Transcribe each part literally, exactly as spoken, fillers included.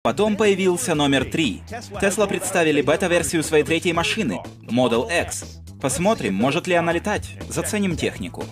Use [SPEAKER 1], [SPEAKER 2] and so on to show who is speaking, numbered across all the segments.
[SPEAKER 1] Потом появился номер три. Tesla представили бета-версию своей третьей машины, Model X. Посмотрим, может ли она летать. Заценим технику.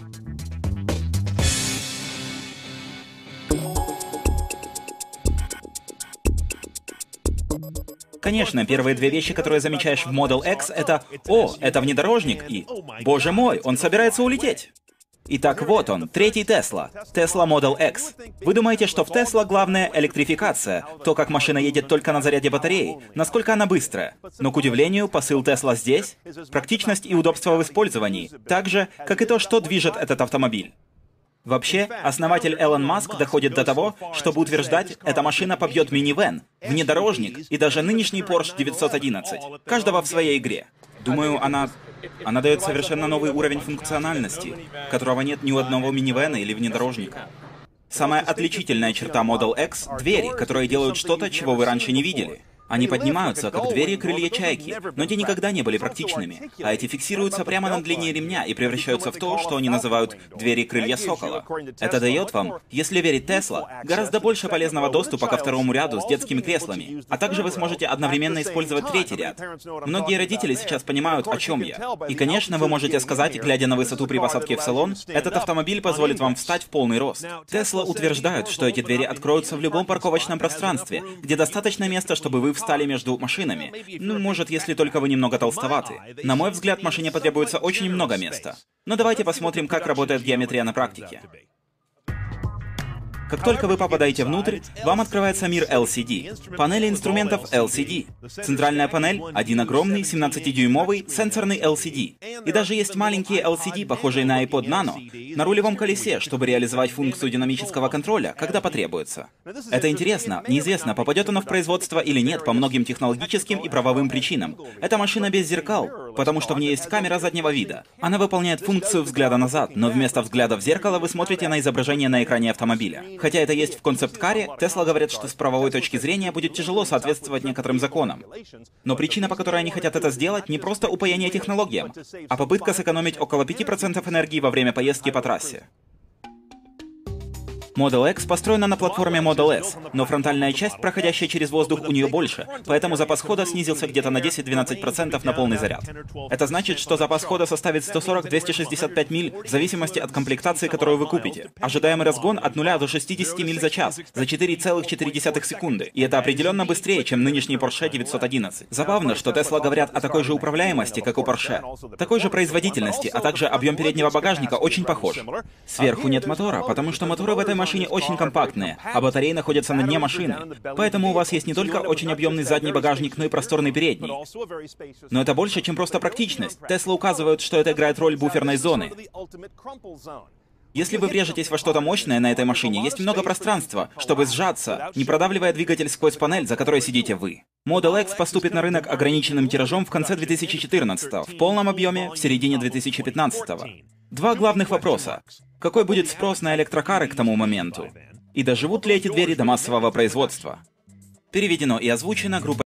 [SPEAKER 1] Конечно, первые две вещи, которые замечаешь в Model X, это «О, это внедорожник» и «Боже мой, он собирается улететь». Итак, вот он, третий Tesla, Tesla Model X. Вы думаете, что в Tesla главная электрификация, то, как машина едет только на заряде батареи, насколько она быстрая. Но, к удивлению, посыл Tesla здесь — практичность и удобство в использовании, так же, как и то, что движет этот автомобиль. Вообще, основатель Элон Маск доходит до того, чтобы утверждать, эта машина побьет минивэн, внедорожник и даже нынешний Porsche девятьсот одиннадцать, каждого в своей игре. Думаю, она... Она дает совершенно новый уровень функциональности, которого нет ни у одного минивэна или внедорожника. Самая отличительная черта Model X — двери, которые делают что-то, чего вы раньше не видели. Они поднимаются, как двери крылья чайки, но те никогда не были практичными, а эти фиксируются прямо на длине ремня и превращаются в то, что они называют двери крылья сокола. Это дает вам, если верить Tesla, гораздо больше полезного доступа ко второму ряду с детскими креслами, а также вы сможете одновременно использовать третий ряд. Многие родители сейчас понимают, о чем я. И, конечно, вы можете сказать, глядя на высоту при посадке в салон, этот автомобиль позволит вам встать в полный рост. Tesla утверждают, что эти двери откроются в любом парковочном пространстве, где достаточно места, чтобы вы встали между машинами. Ну, может, если только вы немного толстоваты. На мой взгляд, машине потребуется очень много места. Но давайте посмотрим, как работает геометрия на практике. Как только вы попадаете внутрь, вам открывается мир эл си ди. Панели инструментов эл си ди. Центральная панель — один огромный семнадцатидюймовый сенсорный эл си ди. И даже есть маленькие эл си ди, похожие на iPod Nano, на рулевом колесе, чтобы реализовать функцию динамического контроля, когда потребуется. Это интересно. Неизвестно, попадет оно в производство или нет по многим технологическим и правовым причинам. Это машина без зеркал, потому что в ней есть камера заднего вида. Она выполняет функцию взгляда назад, но вместо взгляда в зеркало вы смотрите на изображение на экране автомобиля. Хотя это есть в концепт-каре, Tesla говорят, что с правовой точки зрения будет тяжело соответствовать некоторым законам. Но причина, по которой они хотят это сделать, не просто упоение технологиям, а попытка сэкономить около пяти процентов энергии во время поездки по трассе. Model X построена на платформе Model S, но фронтальная часть, проходящая через воздух, у нее больше, поэтому запас хода снизился где-то на десять-двенадцать процентов на полный заряд. Это значит, что запас хода составит сто сорок — двести шестьдесят пять миль в зависимости от комплектации, которую вы купите. Ожидаемый разгон от нуля до шестидесяти миль за час за четыре целых четыре десятых секунды, и это определенно быстрее, чем нынешний Porsche девятьсот одиннадцать. Забавно, что Tesla говорят о такой же управляемости, как у Porsche, такой же производительности, а также объем переднего багажника очень похож. Сверху нет мотора, потому что моторы в этой машине очень компактные, а батареи находятся на дне машины. Поэтому у вас есть не только очень объемный задний багажник, но и просторный передний. Но это больше, чем просто практичность. Tesla указывают, что это играет роль буферной зоны. Если вы врежетесь во что-то мощное на этой машине, есть много пространства, чтобы сжаться, не продавливая двигатель сквозь панель, за которой сидите вы. Model X поступит на рынок ограниченным тиражом в конце две тысячи четырнадцатого, в полном объеме в середине две тысячи пятнадцатого. Два главных вопроса. Какой будет спрос на электрокары к тому моменту? И доживут ли эти двери до массового производства? Переведено и озвучено группой